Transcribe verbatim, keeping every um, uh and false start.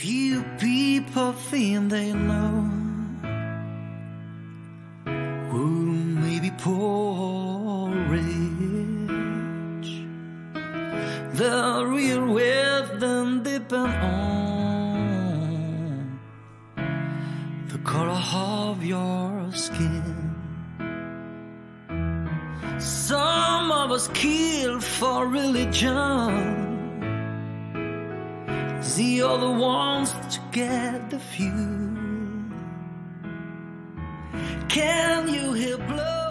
Few people think they know who may be poor or rich. The real wealth then depend on the color of your skin. Some of us kill for religion, the other ones to get the few. Can you hear blood?